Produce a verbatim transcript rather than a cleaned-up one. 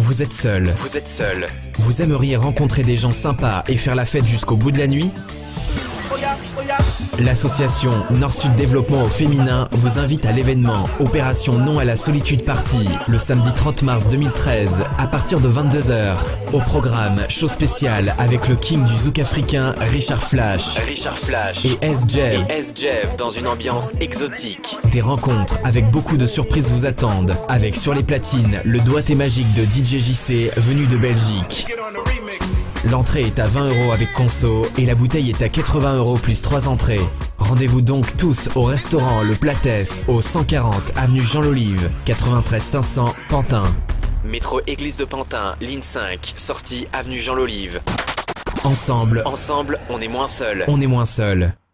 Vous êtes seul. Vous êtes seul. Vous aimeriez rencontrer des gens sympas et faire la fête jusqu'au bout de la nuit? L'association Nord-Sud Développement au féminin vous invite à l'événement Opération Non à la solitude party le samedi trente mars deux mille treize à partir de vingt-deux heures. Au programme, show spécial avec le king du zouk africain Richard Flash. Richard Flash Et S-Jev. et S-Jev dans une ambiance exotique. Des rencontres avec beaucoup de surprises vous attendent. Avec sur les platines le doigté magique de D J J C venu de Belgique. L'entrée est à vingt euros avec conso et la bouteille est à quatre-vingts euros plus trois entrées. Rendez-vous donc tous au restaurant Le Platès au cent quarante avenue Jean Lolive, quatre-vingt-treize cinq cents Pantin. Métro Église de Pantin, ligne cinq, sortie avenue Jean Lolive. Ensemble, Ensemble, on est moins seul. on est moins seul.